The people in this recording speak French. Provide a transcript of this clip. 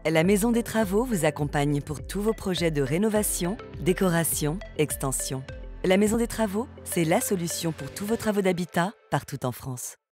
La Maison des Travaux vous accompagne pour tous vos projets de rénovation, décoration, extension. La Maison des Travaux, c'est la solution pour tous vos travaux d'habitat partout en France.